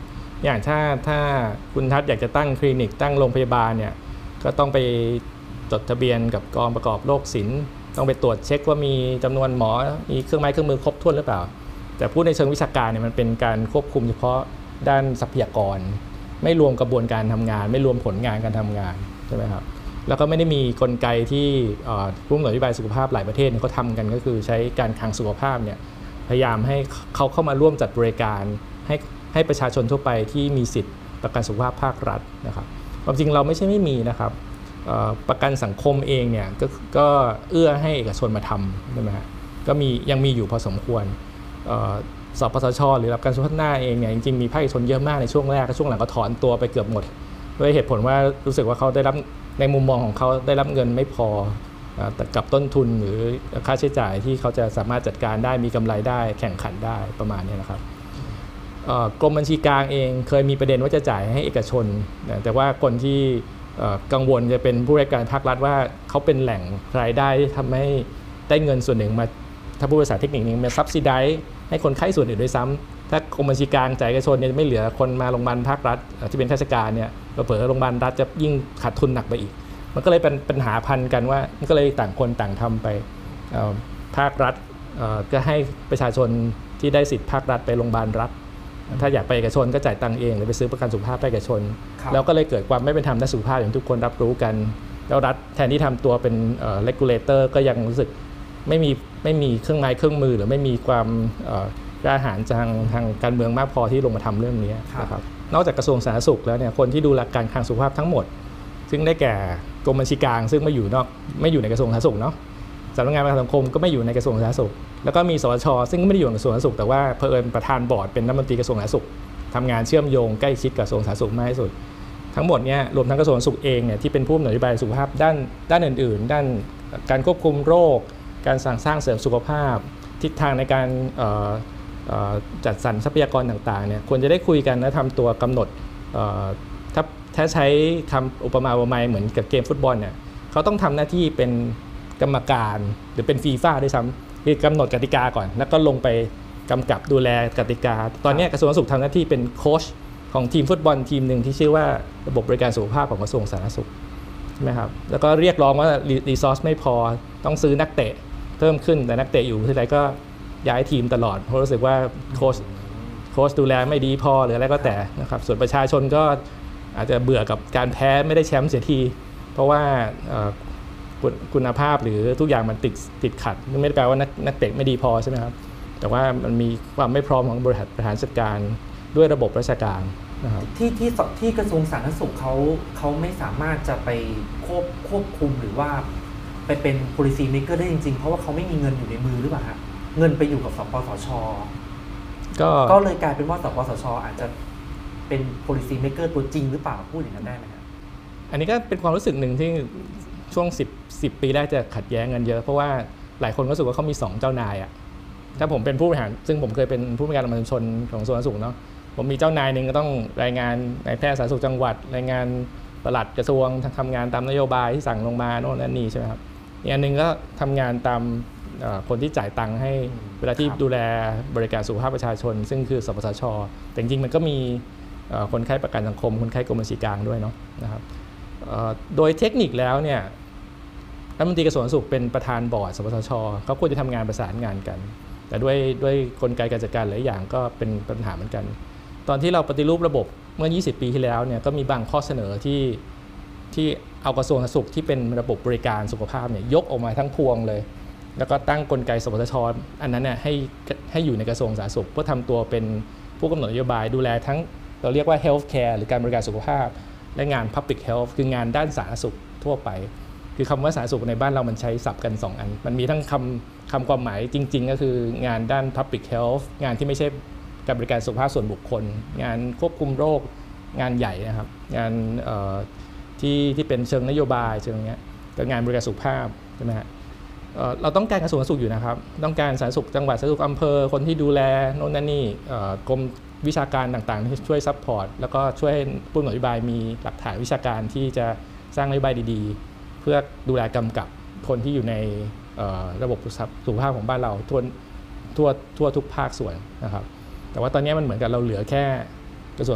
S3: อย่างถ้าคุณทัศน์อยากจะตั้งคลินิกตั้งโรงพยาบาลเนี่ยก็ต้องไปจดทะเบียนกับกองประกอบโรคศิลป์ต้องไปตรวจเช็คว่ามีจำนวนหมอมีเครื่องไม้เครื่องมือครบถ้วนหรือเปล่าแต่พูดในเชิงวิชาการเนี่ยมันเป็นการควบคุมเฉพาะด้านทรัพยากรไม่รวมกระบวนการทำงานไม่รวมผลงานการทำงานใช่ไหมครับแล้วก็ไม่ได้มีกลไกที่ผู้กำหนดนโยบายสุขภาพหลายประเทศเขาทำกันก็คือใช้การคลังสุขภาพเนี่ยพยายามให้เขาเข้ามาร่วมจัดบริการให้ประชาชนทั่วไปที่มีสิทธิประกันสุขภาพภาครัฐนะครับความจริงเราไม่ใช่ไม่มีนะครับประกันสังคมเองเนี่ยก็เอื้อให้เอกชนมาทำใช่ไหมฮะก็ยังมีอยู่พอสมควรสปสช.หรือรับการสุขภาพหน้าเองเนี่ยจริงๆมีภาคเอกชนเยอะมากในช่วงแรกและช่วงหลังก็ถอนตัวไปเกือบหมดด้วยเหตุผลว่ารู้สึกว่าเขาได้รับในมุมมองของเขาได้รับเงินไม่พอแต่กับต้นทุนหรือค่าใช้จ่ายที่เขาจะสามารถจัดการได้มีกำไรได้แข่งขันได้ประมาณนี้นะครับกรมบัญชีกลางเองเคยมีประเด็นว่าจะจ่ายให้เอกชนแต่ว่าคนที่กังวลจะเป็นผู้บริการภาครัฐว่าเขาเป็นแหล่งรายได้ที่ทำให้ได้เงินส่วนหนึ่งมาถ้าผู้บริษัทเทคนิคนึงมาซับซิไดซ์ให้คนไข้ส่วนอื่นด้วยซ้ำถ้ากรมบัญชีกลางจ่ายเอกชนเนี่ยไม่เหลือคนมาโรงพยาบาลภาครัฐที่เป็นข้าราชการเนี่ยเผลอโรงพยาบาลรัฐจะยิ่งขาดทุนหนักไปอีกมันก็เลยเป็นปัญหาพันกันว่ามันก็เลยต่างคนต่างทำไปภาครัฐก็ให้ประชาชนที่ได้สิทธิภาครัฐไปโรงพยาบาลรัฐถ้าอยากไปเอกชนก็จ่ายตังค์เองหรือไปซื้อประกันสุขภาพไปเอกชนแล้วก็เลยเกิดความไม่เป็นธรรมด้านสุขภาพอย่างทุกคนรับรู้กันแล้วรัฐแทนที่ทำตัวเป็นregulator ก็ยังรู้สึกไม่มีเครื่องไม้เครื่องมือหรือไม่มีความกล้าหาญทางการเมืองมากพอที่ลงมาทำเรื่องนี้นะครับนอกจากกระทรวงสาธารณสุขแล้วเนี่ยคนที่ดูแลการคลังสุขภาพทั้งหมดซึ่งได้แก่กรมบัญชีกลางซึ่งไม่อยู่ในกระทรวงสาธารณสุขเนาะสำนักงานประกันสังคมก็ไม่อยู่ในกระทรวงสาธารณสุขแล้วก็มีสวช.ซึ่งไม่ได้อยู่ในกระทรวงสาธารณสุขแต่ว่าเผอิญประธานบอร์ดเป็นรัฐมนตรีกระทรวงสาธารณสุขทำงานเชื่อมโยงใกล้ชิดกับกระทรวงสาธารณสุขมากที่สุดทั้งหมดเนี่ยรวมทั้งกระทรวงสาธารณสุขเองเนี่ยที่เป็นผู้อำนวยนโยบายสุขภาพด้านอื่นๆด้านการควบคุมโรคการสร้างเสริมสุขภาพทิศทางในการจัดสรรทรัพยากรต่างๆเนี่ยควรจะได้คุยกันและทำตัวกำหนดถ้าใช้คำอุปมาอุปไมยเหมือนกับเกมฟุตบอลเนี่ยเขาต้องทำหน้าที่เป็นกรรมการหรือเป็นฟีฟ่าด้วยซ้ำคือกำหนดกติกาก่อนแล้วก็ลงไปกำกับดูแลกติกาตอนนี้กระทรวงสาธารณสุขทำหน้าที่เป็นโค้ชของทีมฟุตบอลทีมหนึ่งที่ชื่อว่าระบบบริการสุขภาพของกระทรวงสาธารณสุขใช่ไหมครับแล้วก็เรียกร้องว่ารีซอสไม่พอต้องซื้อนักเตะเพิ่มขึ้นแต่นักเตะอยู่ที่ไรก็ย้ายทีมตลอดเพราะรู้สึกว่าโค้ชดูแลไม่ดีพอหรืออะไรก็แต่นะครับส่วนประชาชนก็อาจจะเบื่อกับการแพ้ไม่ได้แชมป์เสียทีเพราะว่าคุณภาพหรือทุกอย่างมันติดขัดไม่ได้แปลว่านักเตะไม่ดีพอใช่ไหมครับแต่ว่ามันมีความไม่พร้อมของบริหารจัดการด้วยระบบราชการนะครับ
S2: ที่กระทรวงสาธารณสุขเขาไม่สามารถจะไปควบคุมหรือว่าไปเป็น policy maker ได้จริงๆเพราะว่าเขาไม่มีเงินอยู่ในมือหรือเปล่าครับเงินไปอยู่กับสปสช.ก็เลยกลายเป็นว่าสปสช.อาจจะเป็น policy maker ตัวจริงหรือเปล่าพูดอย่างนั้นได้ไหมครับ
S3: อันนี้ก็เป็นความรู้สึกหนึ่งที่ช่วง10 ปีได้จะขัดแย้งกันเยอะเพราะว่าหลายคนรู้สึกว่าเขามี2เจ้านายอ่ะถ้าผมเป็นผู้บริหารซึ่งผมเคยเป็นผู้บริการประชาชนของกระทรวงสาธารณสุขเนาะผมมีเจ้านายหนึ่งก็ต้องรายงานนายแพทย์สาธารณสุขจังหวัดรายงานปลัดกระทรวงทำงานตามนโยบายที่สั่งลงมาโน่นนั่นนี่ใช่ไหมครับอีกอันนึงก็ทำงานตามคนที่จ่ายตังค์ให้เวลาที่ดูแลบริการสุขภาพประชาชนซึ่งคือสปสช.แต่จริงๆมันก็มีคนไข้ประกันสังคมคนไข้กรมบัญชีกลางด้วยเนาะนะครับโดยเทคนิคแล้วเนี่ยรัฐมนตรีกระทรวงสาธารณสุขเป็นประธานบอร์ดสปสช.เขาควรจะทำงานประสานงานกันแต่ด้วยกลไกการจัดการหลายอย่างก็เป็นปัญหาเหมือนกันตอนที่เราปฏิรูประบบเมื่อ20 ปีที่แล้วเนี่ยก็มีบางข้อเสนอที่เอากระทรวงสาธารณสุขที่เป็นระบบบริการสุขภาพเนี่ยยกออกมาทั้งพวงเลยแล้วก็ตั้งกลไกสปสช.อันนั้นเนี่ยให้อยู่ในกระทรวงสาธารณสุขเพื่อทำตัวเป็นผู้กำหนดนโยบายดูแลทั้งเราเรียกว่า health care หรือการบริการสุขภาพและงาน public health คืองานด้านสาธารณสุขทั่วไปคือคำว่าสาธารณสุขในบ้านเรามันใช้ศัพท์กัน2อันมันมีทั้งคำความหมายจริงๆก็คืองานด้าน public health งานที่ไม่ใช่การบริการสุขภาพส่วนบุคคลงานควบคุมโรคงานใหญ่นะครับงานที่เป็นเชิงนโยบายเชิงนี้กับงานบริการสุขภาพใช่ไหมฮะเราต้องการกระทรวงสาธารณสุขอยู่นะครับต้องการสาธารณสุขจังหวัดสาธารณสุขอำเภอคนที่ดูแลโน่นนั่นนี่กรมวิชาการต่างๆที่ช่วยซัพพอร์ตแล้วก็ช่วยให้ผู้กำหนดนโยบายมีหลักฐานวิชาการที่จะสร้างนโยบายดีๆเพื่อดูแลกำกับคนที่อยู่ในระบบสุขภาพของบ้านเราทั่วทุกภาคส่วนนะครับแต่ว่าตอนนี้มันเหมือนกับเราเหลือแค่กระทรวงสาธารณสุข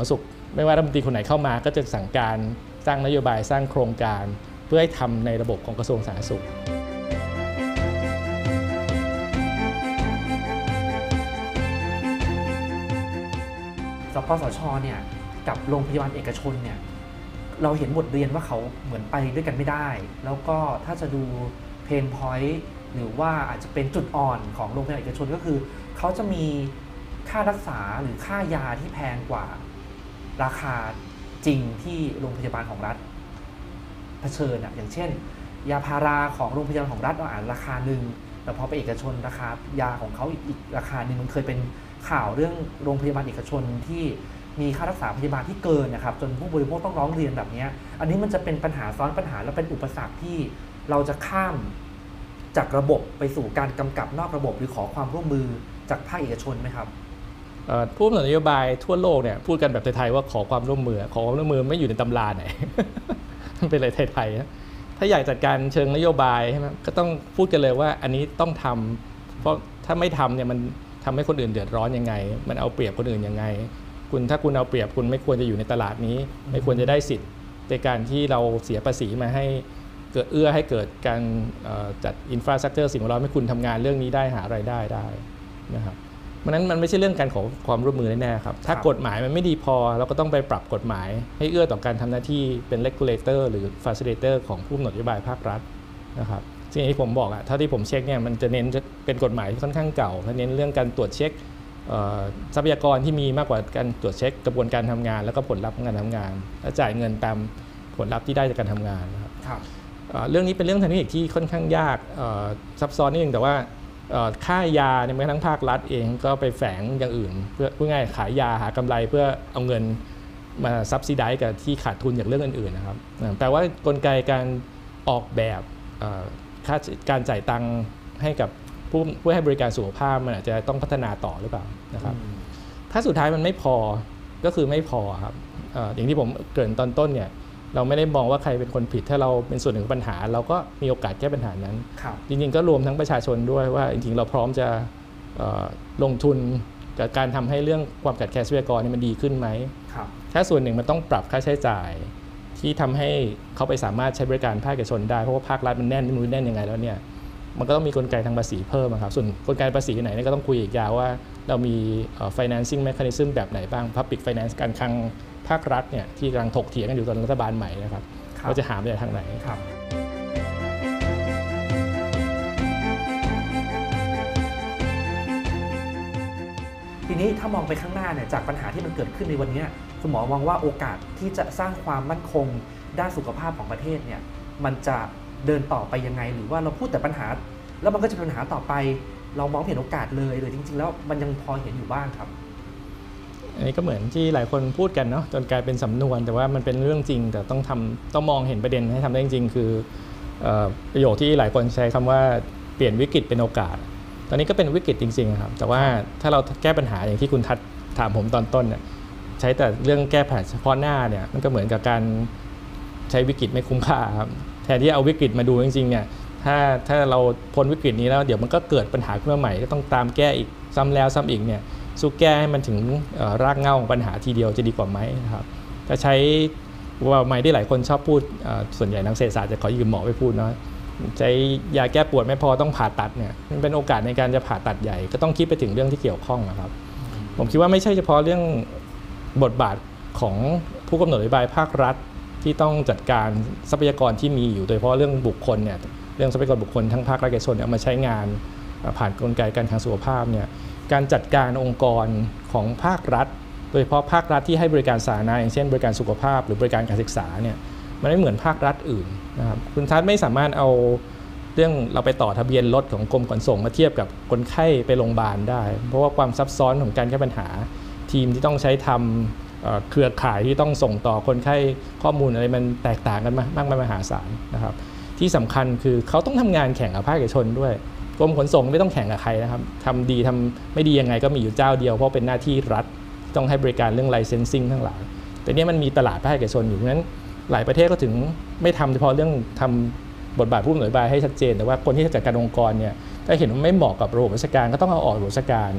S3: ไม่ว่ารัฐมนตรีคนไหนเข้ามาก็จะสั่งการสร้างนโยบายสร้างโครงการเพื่อให้ทำในระบบของกระทรวงสาธารณสุข
S2: สปสช.เนี่ยกับโรงพยาบาลเอกชนเนี่ยเราเห็นบทเรียนว่าเขาเหมือนไปด้วยกันไม่ได้แล้วก็ถ้าจะดูเพนพอยต์หรือว่าอาจจะเป็นจุดอ่อนของโรงพยาบาลเอกชนก็คือเขาจะมีค่ารักษาหรือค่ายาที่แพงกว่าราคาจริงที่โรงพยาบาลของรัฐเผชิญอย่างเช่นยาพาราของโรงพยาบาลของรัฐอาจราคาหนึ่งแต่พอไปเอกชนราคายาของเขาอีกราคาหนึ่งมันเคยเป็นข่าวเรื่องโรงพยาบาลเอกชนที่มีค่ารักษาพยาบาลที่เกินนะครับจนผู้บริโภคต้องร้องเรียนแบบนี้อันนี้มันจะเป็นปัญหาซ้อนปัญหาและเป็นอุปสรรคที่เราจะข้ามจากระบบไปสู่การกำกับนอกระบบหรือขอความร่วมมือจากภาคเอกชนไหมครับ
S3: ผู้กำหนดนโยบายทั่วโลกเนี่ยพูดกันแบบไทยๆว่าขอความร่วมมือไม่อยู่ในตำราไหน มันเป็นอะไรไทยๆถ้าอยากจัดการเชิงนโยบายใช่ไหมก็ต้องพูดกันเลยว่าอันนี้ต้องทำเพราะถ้าไม่ทำเนี่ยมันทำให้คนอื่นเดือดร้อนยังไงมันเอาเปรียบคนอื่นยังไงถ้าคุณเอาเปรียบคุณไม่ควรจะอยู่ในตลาดนี้ไม่ควรจะได้สิทธิ์ในการที่เราเสียภาษีมาให้เกิดให้เกิดการจัดอินฟราสตรัคเจอร์สิ่งแวดล้อมให้คุณทำงานเรื่องนี้ได้หารายได้ได้นะครับเพราะนั้นมันไม่ใช่เรื่องการขอความร่วมมือแน่ๆครับถ้ากฎหมายมันไม่ดีพอเราก็ต้องไปปรับกฎหมายให้เอื้อต่อการทำหน้าที่เป็น regulator หรือ facilitator ของผู้กำหนดนโยบายภาครัฐนะครับสิ่งที่ผมบอกเท่าที่ผมเช็คเนี่ยมันจะเน้นเป็นกฎหมายที่ค่อนข้างเก่าเน้นเรื่องการตรวจเช็คทรัพยากรที่มีมากกว่าการตรวจเช็คกระบวนการทำงานแล้วก็ผลลัพธ์ของการทำงานและจ่ายเงินตามผลลัพธ์ที่ได้จากการทำงานนะครับเรื่องนี้เป็นเรื่องทางเทคนิคที่ค่อนข้างยากซับซ้อนนิดนึงแต่ว่าค่ายาในแม้กระทั่งภาครัฐเองก็ไปแฝงอย่างอื่นเพื่อพูดง่ายขายยาหากำไรเพื่อเอาเงินมาซับซิไดซ์กับที่ขาดทุนจากเรื่องอื่นๆนะครับแปลว่ากลไกการออกแบบค่าการจ่ายตังค์ให้กับผู้ให้บริการสุขภาพมันอาจจะต้องพัฒนาต่อหรือเปล่านะครับถ้าสุดท้ายมันไม่พอก็คือไม่พอครับอย่างที่ผมเกริ่นตอนต้นเนี่ยเราไม่ได้มองว่าใครเป็นคนผิดถ้าเราเป็นส่วนหนึ่งของปัญหาเราก็มีโอกาสแก้ปัญหานั้นจริงๆก็รวมทั้งประชาชนด้วยว่าจริงๆเราพร้อมจะลงทุนกับการทำให้เรื่องความขาดแคลนทรัพยากรมันดีขึ้นไหมถ้าส่วนหนึ่งมันต้องปรับค่าใช้จ่ายที่ทำให้เขาไปสามารถใช้บริการภาคเอกชนได้เพราะว่าภาครัฐมันแน่นไม่รู้แน่นยังไงแล้วเนี่ยมันก็ต้องมีกลไกทางภาษีเพิ่มครับส่วนกลไกภาษีไหนก็ต้องคุยอีกยาวว่าเรามี financing mechanism แบบไหนบ้าง public finance การคลังภาครัฐเนี่ยที่กำลังถกเถียงกันอยู่ตอนรัฐบาลใหม่นะครับว่าจะหาไปทางไหน
S2: ทีนี้ถ้ามองไปข้างหน้าเนี่ยจากปัญหาที่มันเกิดขึ้นในวันนี้คุณหมอมองว่าโอกาสที่จะสร้างความมั่นคงด้านสุขภาพของประเทศเนี่ยมันจะเดินต่อไปยังไงหรือว่าเราพูดแต่ปัญหาแล้วมันก็จะเป็นปัญหาต่อไปเรามองเห็นโอกาสเลยหรือจริงๆแล้วมันยังพอเห็นอยู่บ้างครับ
S3: อันนี้ก็เหมือนที่หลายคนพูดกันเนาะจนกลายเป็นสำนวนแต่ว่ามันเป็นเรื่องจริงแต่ต้องมองเห็นประเด็นให้ทำได้จริงๆคือประโยคที่หลายคนใช้คำว่าเปลี่ยนวิกฤตเป็นโอกาสตอนนี้ก็เป็นวิกฤตจริงๆครับแต่ว่าถ้าเราแก้ปัญหาอย่างที่คุณทัศน์ถามผมตอนต้นเนี่ยใช้แต่เรื่องแก้ปัญหาเฉพาะหน้าเนี่ยมันก็เหมือนกับการใช้วิกฤตไม่คุ้มค่าครับแทนที่เอาวิกฤตมาดูจริงๆเนี่ยถ้าเราพ้นวิกฤตนี้แล้วเดี๋ยวมันก็เกิดปัญหาขึ้นมาใหม่ก็ต้องตามแก้อีกซ้ำแล้วซ้ำอีกเนี่ยสู้แก้ให้มันถึงรากเหง้าของปัญหาทีเดียวจะดีกว่าไหมนะครับถ้าใช้ว่าไม่ได้หลายคนชอบพูดส่วนใหญ่นักเศรษฐศาสตร์จะขอยืมหมอไปพูดเนาะใช้ยาแก้ปวดไม่พอต้องผ่าตัดเนี่ยมันเป็นโอกาสในการจะผ่าตัดใหญ่ก็ต้องคิดไปถึงเรื่องที่เกี่ยวข้องนะครับผมคิดว่าไม่ใช่เฉพาะเรื่องบทบาทของผู้กำหนดนโยบายภาครัฐที่ต้องจัดการทรัพยากรที่มีอยู่โดยเฉพาะเรื่องบุคคลเนี่ยเรื่องทรัพยากรบุคคลทั้งภาครัฐเอกชนเอามาใช้งานผ่านกลไกการทางสุขภาพเนี่ยการจัดการองค์กรของภาครัฐโดยเฉพาะภาครัฐที่ให้บริการสาธารณะอย่างเช่นบริการสุขภาพหรือบริการการศึกษาเนี่ยมันไม่เหมือนภาครัฐอื่นนะครับคุณทัศน์ไม่สามารถเอาเรื่องเราไปต่อทะเบียนรถของกรมขนส่งมาเทียบกับคนไข้ไปโรงพยาบาลได้เพราะว่าความซับซ้อนของการแก้ปัญหาทีมที่ต้องใช้ทำเครือข่ายที่ต้องส่งต่อคนไข้ข้อมูลอะไรมันแตกต่างกันมากมายมหาศาลนะครับที่สำคัญคือเขาต้องทำงานแข่งกับภาคเอกชนด้วยกรมขนส่งไม่ต้องแข่งกับใครนะครับทำดีทำไม่ดียังไงก็มีอยู่เจ้าเดียวเพราะเป็นหน้าที่รัฐต้องให้บริการเรื่อง licensing ทั้งหลายแต่นี้มันมีตลาดภาคเอกชนอยู่นั้นหลายประเทศก็ถึงไม่ทำเฉพาะเรื่องทำบทบาทผู้กำหนดนโยบายให้ชัดเจนแต่ว่าคนที่จะจัดการองค์กรเนี่ยถ้าเห็นว่าไม่เหมาะกับระบบราชการก็ต้องเอาออกระบบราชการ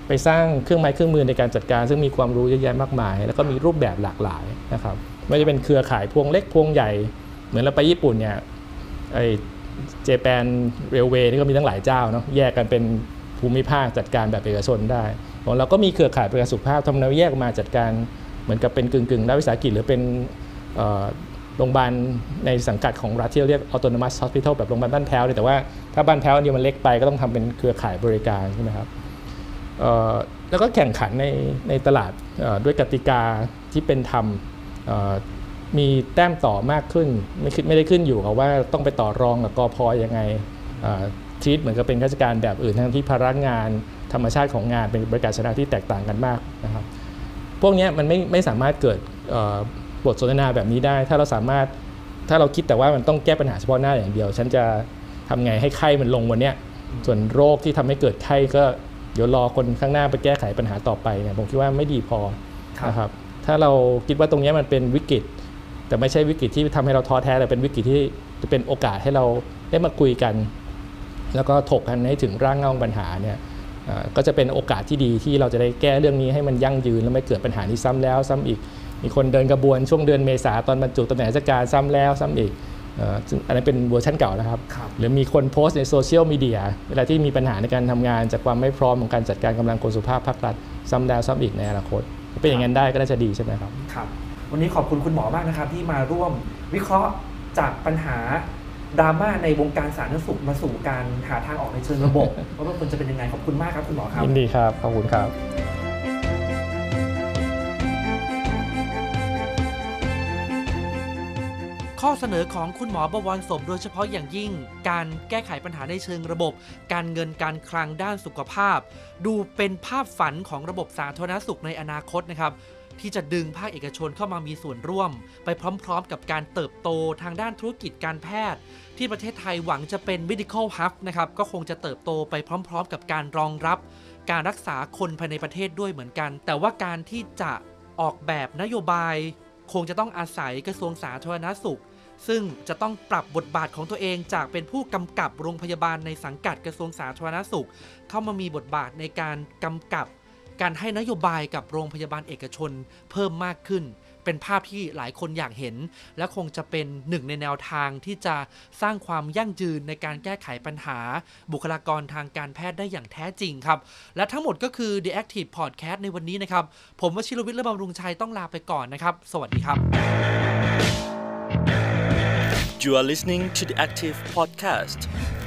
S3: ไปสร้างเครื่องไม้เครื่องมือในการจัดการซึ่งมีความรู้เยอะแยะมากมายแล้วก็มีรูปแบบหลากหลายนะครับไม่ว่าจะเป็นเครือข่ายพวงเล็กพวงใหญ่เหมือนเราไปญี่ปุ่นเนี่ยไอ้เจแปนเรลเวย์นี่ก็มีตั้งหลายเจ้าเนาะแยกกันเป็นภูมิภาคจัดการแบบเอกชนได้ของเราก็มีเครือข่ายประกันสุขภาพทำแนวแยกมาจัดการเหมือนกับเป็นกึ่งรัฐวิสาหกิจหรือเป็นโรงพยาบาลในสังกัดของรัฐที่เรียก autonomous hospital แบบโรงพยาบาลบ้านแพ้วแต่ว่าถ้าบ้านแพ้วอันเดียวมันเล็กไปก็ต้องทำเป็นเครือข่ายบริการใช่ไหมครับแล้วก็แข่งขันในตลาดด้วยกติกาที่เป็นธรรมมีแต้มต่อมากขึ้นไม่ได้ขึ้นอยู่กับว่าต้องไปต่อรองกับกพ.ยังไงทีเหมือนกับเป็นราชการแบบอื่นทั้งที่ภาระงานธรรมชาติของงานเป็นบริการสาธารณะที่แตกต่างกันมากนะครับพวกนี้มันไม่สามารถเกิดบทสนทนาแบบนี้ได้ถ้าเราคิดแต่ว่ามันต้องแก้ปัญหาเฉพาะหน้าอย่างเดียวฉันจะทำไงให้ไข้มันลงวันนี้ส่วนโรคที่ทำให้เกิดไข้ก็เดี๋ยวรอคนข้างหน้าไปแก้ไขปัญหาต่อไปเนี่ยผมคิดว่าไม่ดีพอนะครับถ้าเราคิดว่าตรงนี้มันเป็นวิกฤตแต่ไม่ใช่วิกฤตที่ทำให้เราท้อแท้แต่เป็นวิกฤตที่จะเป็นโอกาสให้เราได้มาคุยกันแล้วก็ถกกันให้ถึงร่างเงาปัญหาเนี่ยก็จะเป็นโอกาสที่ดีที่เราจะได้แก้เรื่องนี้ให้มันยั่งยืนและไม่เกิดปัญหานี้ซ้ำแล้วซ้ำอีกมีคนเดินกระบวนช่วงเดือนเมษาตอนบรรจุตำแหน่งราชการซ้ำแล้วซ้ำอีกอันนั้นเป็นเวอร์ชันเก่านะครับหรือมีคนโพสต์ในโซเชียลมีเดียเวลาที่มีปัญหาในการทำงานจากความไม่พร้อมของการจัดการกำลังคนสุภาพภาครัฐซ้ำแล้วซ้ำอีกในอนาคตเป็นอย่างนั้นได้ก็น่าจะดีใช่ไหมครับ
S2: ครับวันนี้ขอบคุณคุณหมอมากนะครับที่มาร่วมวิเคราะห์จากปัญหาดราม่าในวงการสาธารณสุขมาสู่การหาทางออกในเชิงระบบว่ามันควรจะเป็นยังไงขอบคุณมากครับคุณหมอครับ
S3: ยินดีครับขอบคุณครับ
S2: ข้อเสนอของคุณหมอบวรสมโดยเฉพาะอย่างยิ่งการแก้ไขปัญหาในเชิงระบบการเงินการคลังด้านสุขภาพดูเป็นภาพฝันของระบบสาธารณสุขในอนาคตนะครับที่จะดึงภาคเอกชนเข้ามามีส่วนร่วมไปพร้อมๆกับการเติบโตทางด้านธุรกิจการแพทย์ที่ประเทศไทยหวังจะเป็น medical hub นะครับก็คงจะเติบโตไปพร้อมๆกับการรองรับการรักษาคนภายในประเทศด้วยเหมือนกันแต่ว่าการที่จะออกแบบนโยบายคงจะต้องอาศัยกระทรวงสาธารณสุขซึ่งจะต้องปรับบทบาทของตัวเองจากเป็นผู้กำกับโรงพยาบาลในสังกัดกระทรวงสาธารณสุขเข้ามามีบทบาทในการกำกับการให้นโยบายกับโรงพยาบาลเอกชนเพิ่มมากขึ้นเป็นภาพที่หลายคนอยากเห็นและคงจะเป็นหนึ่งในแนวทางที่จะสร้างความยั่งยืนในการแก้ไขปัญหาบุคลากรทางการแพทย์ได้อย่างแท้จริงครับและทั้งหมดก็คือ The Active Podcast ในวันนี้นะครับผมวชิรวิทย์ เลิศบำรุงชัยต้องลาไปก่อนนะครับสวัสดีครับ
S1: You are listening to the Active Podcast